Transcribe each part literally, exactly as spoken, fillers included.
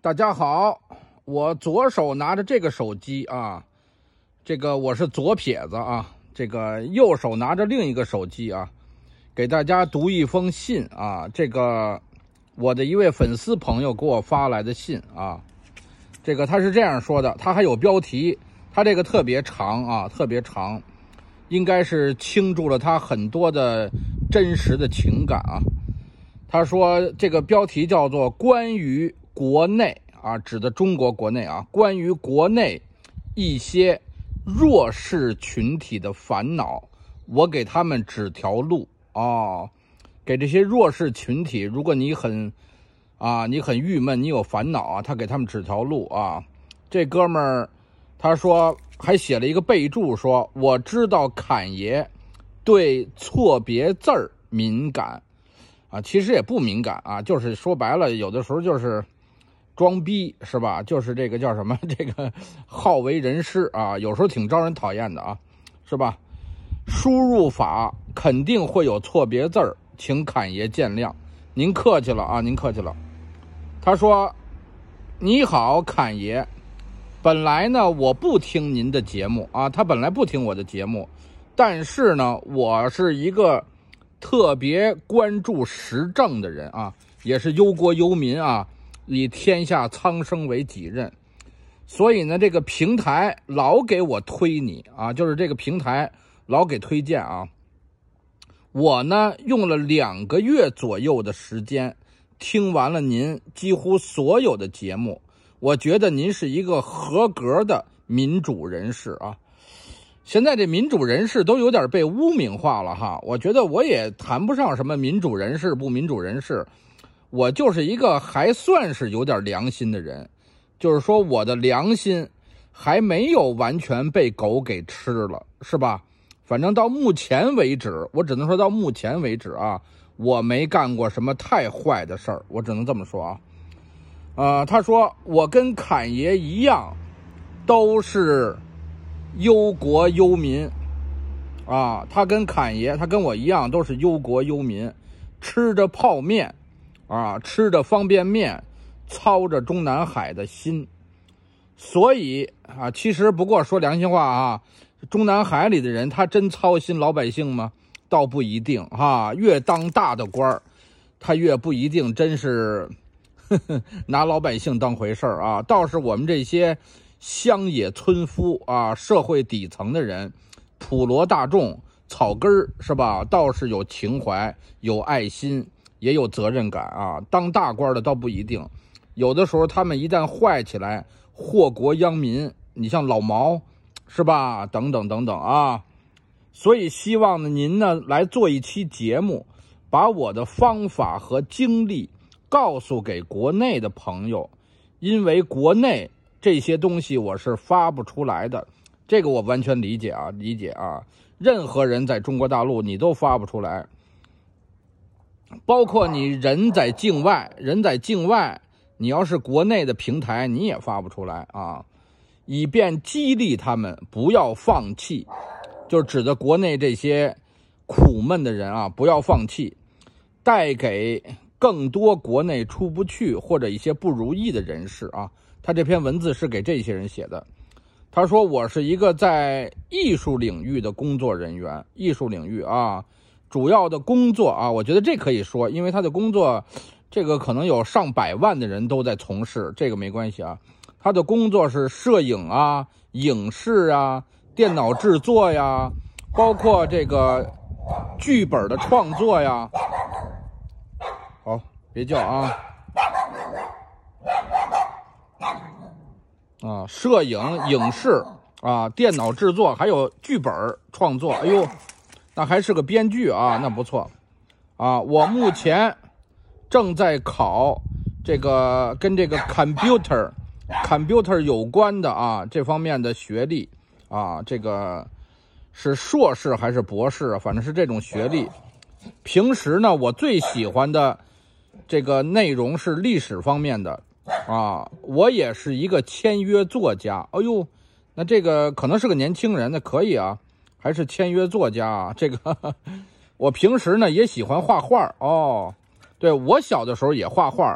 大家好，我左手拿着这个手机啊，这个我是左撇子啊，这个右手拿着另一个手机啊，给大家读一封信啊，这个我的一位粉丝朋友给我发来的信啊，这个他是这样说的，他还有标题，他这个特别长啊，特别长，应该是倾注了他很多的真实的情感啊。他说这个标题叫做关于国内啊，指的中国国内啊，关于国内一些弱势群体的烦恼，我给他们指条路哦。给这些弱势群体，如果你很啊，你很郁闷，你有烦恼啊，他给他们指条路啊。这哥们儿他说还写了一个备注说，我知道侃爷对错别字儿敏感啊，其实也不敏感啊，就是说白了，有的时候就是装逼是吧？就是这个叫什么？这个好为人师啊，有时候挺招人讨厌的啊，是吧？输入法肯定会有错别字儿，请侃爷见谅。您客气了啊，您客气了。他说：“你好，侃爷，本来呢我不听您的节目啊，他本来不听我的节目，但是呢，我是一个特别关注时政的人啊，也是忧国忧民啊。”以天下苍生为己任，所以呢，这个平台老给我推你啊，就是这个平台老给推荐啊。我呢用了两个月左右的时间，听完了您几乎所有的节目，我觉得您是一个合格的民主人士啊。现在这民主人士都有点被污名化了哈，我觉得我也谈不上什么民主人士不民主人士。我就是一个还算是有点良心的人，就是说我的良心还没有完全被狗给吃了，是吧？反正到目前为止，我只能说到目前为止啊，我没干过什么太坏的事儿，我只能这么说啊。呃，他说我跟侃爷一样，都是忧国忧民啊。他跟侃爷，他跟我一样，都是忧国忧民，吃着泡面。啊，吃着方便面，操着中南海的心，所以啊，其实不过说良心话啊，中南海里的人他真操心老百姓吗？倒不一定哈、啊，越当大的官儿，他越不一定真是呵呵拿老百姓当回事儿啊。倒是我们这些乡野村夫啊，社会底层的人，普罗大众草根儿是吧？倒是有情怀，有爱心。也有责任感啊，当大官的倒不一定，有的时候他们一旦坏起来，祸国殃民。你像老毛，是吧？等等等等啊，所以希望呢您呢来做一期节目，把我的方法和经历告诉给国内的朋友，因为国内这些东西我是发不出来的，这个我完全理解啊，理解啊，任何人在中国大陆你都发不出来。包括你人在境外，人在境外，你要是国内的平台，你也发不出来啊，以便激励他们不要放弃，就指的国内这些苦闷的人啊，不要放弃，带给更多国内出不去或者一些不如意的人士啊。他这篇文字是给这些人写的。他说我是一个在艺术领域的工作人员，艺术领域啊。主要的工作啊，我觉得这可以说，因为他的工作，这个可能有上百万的人都在从事，这个没关系啊。他的工作是摄影啊、影视啊、电脑制作呀，包括这个剧本的创作呀。好，别叫啊。啊，摄影、影视啊、电脑制作，还有剧本创作。哎呦。那还是个编剧啊，那不错啊。我目前正在考这个跟这个 computer computer 有关的啊这方面的学历啊，这个是硕士还是博士，反正是这种学历。平时呢，我最喜欢的这个内容是历史方面的啊。我也是一个签约作家。哎呦，那这个可能是个年轻人，那可以啊。还是签约作家啊，这个呵呵我平时呢也喜欢画画哦。对，我小的时候也画画，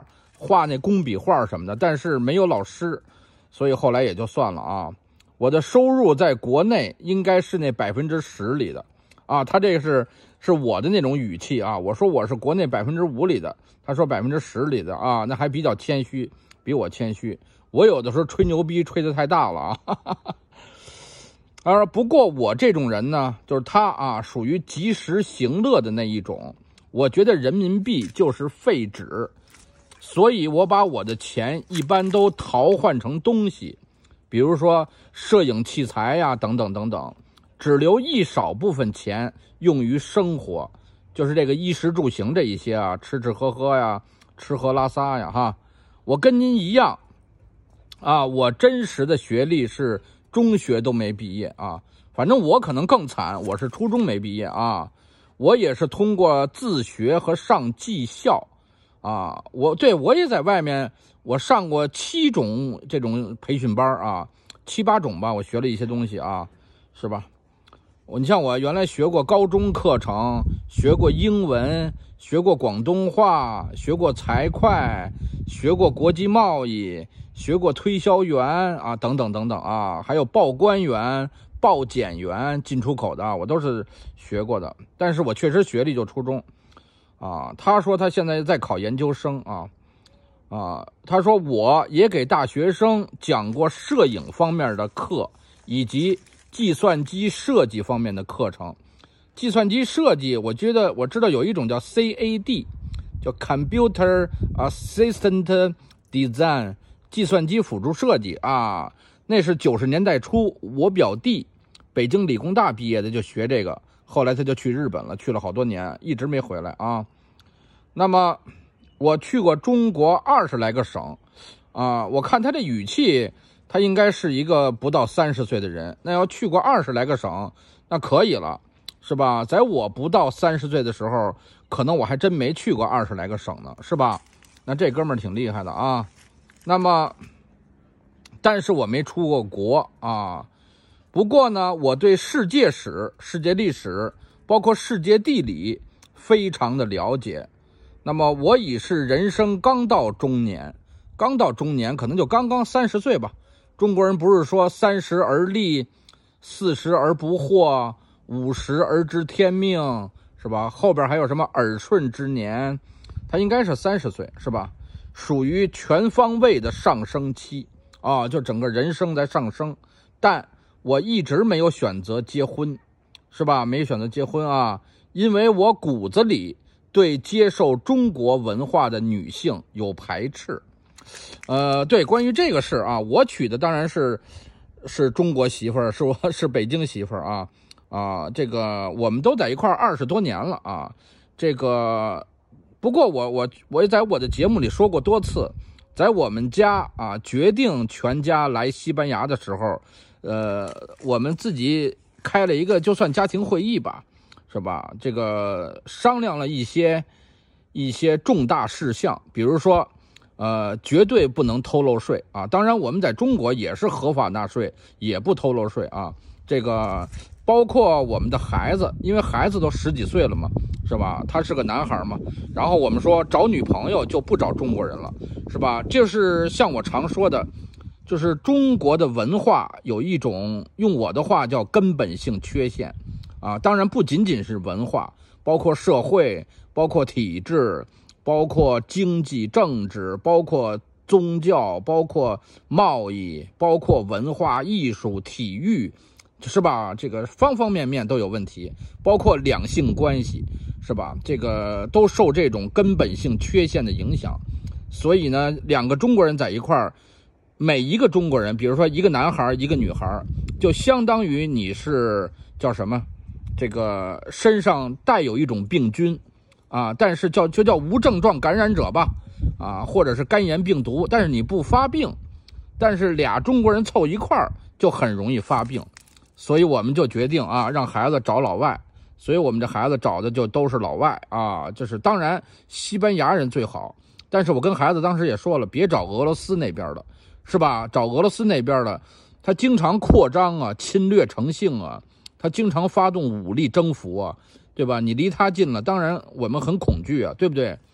画那工笔画什么的，但是没有老师，所以后来也就算了啊。我的收入在国内应该是那百分之十里的啊，他这个是是我的那种语气啊，我说我是国内百分之五里的，他说百分之十里的啊，那还比较谦虚，比我谦虚。我有的时候吹牛逼吹得太大了啊。哈哈哈。而不过我这种人呢，就是他啊，属于及时行乐的那一种。我觉得人民币就是废纸，所以我把我的钱一般都淘换成东西，比如说摄影器材呀，等等等等，只留一少部分钱用于生活，就是这个衣食住行这一些啊，吃吃喝喝呀，吃喝拉撒呀，哈。我跟您一样啊，我真实的学历是中学都没毕业啊，反正我可能更惨，我是初中没毕业啊。我也是通过自学和上技校啊，我对我也在外面我上过七种这种培训班啊，七八种吧，我学了一些东西啊，是吧？我你像我原来学过高中课程，学过英文，学过广东话，学过财会，学过国际贸易，学过推销员啊，等等等等啊，还有报关员、报检员，进出口的啊，我都是学过的。但是我确实学历就初中啊。他说他现在在考研究生啊啊，他说我也给大学生讲过摄影方面的课，以及计算机设计方面的课程。计算机设计，我觉得我知道有一种叫 C A D， 叫 Computer Assistant Design， 计算机辅助设计啊，那是九十年代初，我表弟北京理工大毕业的就学这个，后来他就去日本了，去了好多年，一直没回来啊。那么我去过中国二十来个省啊，我看他这语气，他应该是一个不到三十岁的人。那要去过二十来个省，那可以了，是吧？在我不到三十岁的时候，可能我还真没去过二十来个省呢，是吧？那这哥们儿挺厉害的啊。那么，但是我没出过国啊。不过呢，我对世界史、世界历史，包括世界地理，非常的了解。那么我已是人生刚到中年，刚到中年可能就刚刚三十岁吧。中国人不是说三十而立，四十而不惑，五十而知天命，是吧？后边还有什么耳顺之年，他应该是三十岁，是吧？属于全方位的上升期啊，就整个人生在上升。但我一直没有选择结婚，是吧？没选择结婚啊，因为我骨子里对接受中国文化的女性有排斥。呃，对，关于这个事啊，我娶的当然是是中国媳妇儿，是我是北京媳妇儿啊啊，这个我们都在一块儿二十多年了啊。这个不过我我我也在我的节目里说过多次，在我们家啊决定全家来西班牙的时候，呃，我们自己开了一个就算家庭会议吧，是吧？这个商量了一些一些重大事项，比如说。呃，绝对不能偷漏税啊！当然，我们在中国也是合法纳税，也不偷漏税啊。这个包括我们的孩子，因为孩子都十几岁了嘛，是吧？他是个男孩嘛。然后我们说找女朋友就不找中国人了，是吧？就是像我常说的，就是中国的文化有一种，用我的话叫根本性缺陷啊。当然不仅仅是文化，包括社会，包括体制。包括经济、政治，包括宗教，包括贸易，包括文化艺术、体育，是吧？这个方方面面都有问题，包括两性关系，是吧？这个都受这种根本性缺陷的影响。所以呢，两个中国人在一块儿，每一个中国人，比如说一个男孩一个女孩，就相当于你是叫什么？这个身上带有一种病菌。啊，但是叫就叫无症状感染者吧，啊，或者是肝炎病毒，但是你不发病，但是俩中国人凑一块儿就很容易发病，所以我们就决定啊，让孩子找老外，所以我们这孩子找的就都是老外啊，就是当然西班牙人最好，但是我跟孩子当时也说了，别找俄罗斯那边的，是吧？找俄罗斯那边的，他经常扩张啊，侵略成性啊，他经常发动武力征服啊。对吧？你离他近了，当然我们很恐惧啊，对不对？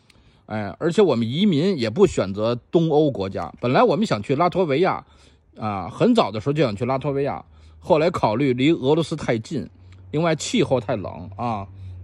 哎，而且我们移民也不选择东欧国家，本来我们想去拉脱维亚，啊，很早的时候就想去拉脱维亚，后来考虑离俄罗斯太近，另外气候太冷啊。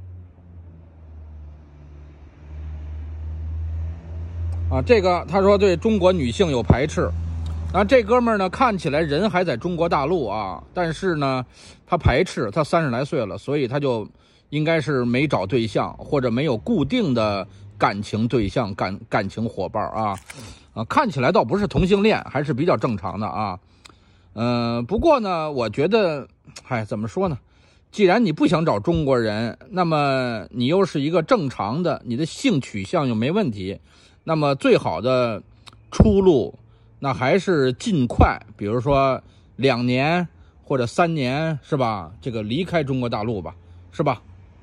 啊，这个他说对中国女性有排斥，那这哥们儿呢看起来人还在中国大陆啊，但是呢他排斥，他三十来岁了，所以他就应该是没找对象，或者没有固定的感情对象、感感情伙伴啊，啊，看起来倒不是同性恋，还是比较正常的啊。嗯、呃，不过呢，我觉得，嗨，怎么说呢？既然你不想找中国人，那么你又是一个正常的，你的性取向又没问题，那么最好的出路，那还是尽快，比如说两年或者三年，是吧？这个离开中国大陆吧，是吧？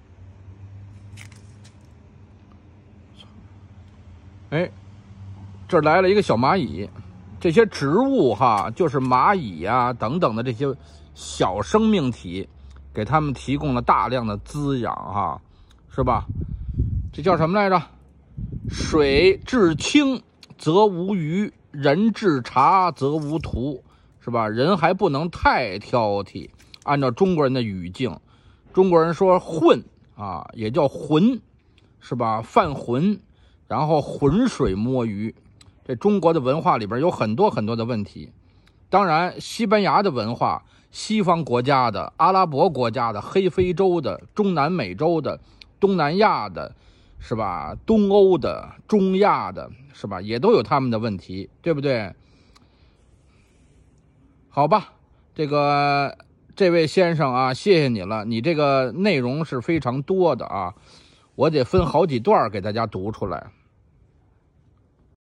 哎，这儿来了一个小蚂蚁，这些植物哈，就是蚂蚁呀、啊、等等的这些小生命体，给他们提供了大量的滋养哈，是吧？这叫什么来着？水至清则无鱼，人至察则无徒，是吧？人还不能太挑剔。按照中国人的语境，中国人说混啊，也叫浑，是吧？犯浑。然后浑水摸鱼，这中国的文化里边有很多很多的问题。当然，西班牙的文化、西方国家的、阿拉伯国家的、黑非洲的、中南美洲的、东南亚的，是吧？东欧的、中亚的，是吧？也都有他们的问题，对不对？好吧，这个这位先生啊，谢谢你了，你这个内容是非常多的啊，我得分好几段给大家读出来。